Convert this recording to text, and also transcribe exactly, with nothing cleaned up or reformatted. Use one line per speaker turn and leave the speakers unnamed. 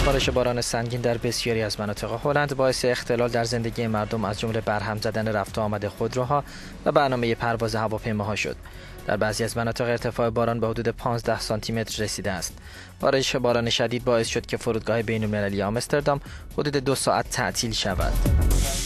بارش باران سنگین در بسیاری از مناطق هلند باعث اختلال در زندگی مردم از جمله برهم زدن رفت و آمد خودروها و برنامه پرواز هواپیماها شد. در بعضی از مناطق ارتفاع باران به حدود پانزده سانتی متر رسیده است. بارش باران شدید باعث شد که فرودگاه بین‌المللی آمستردام حدود دو ساعت تعطیل شود.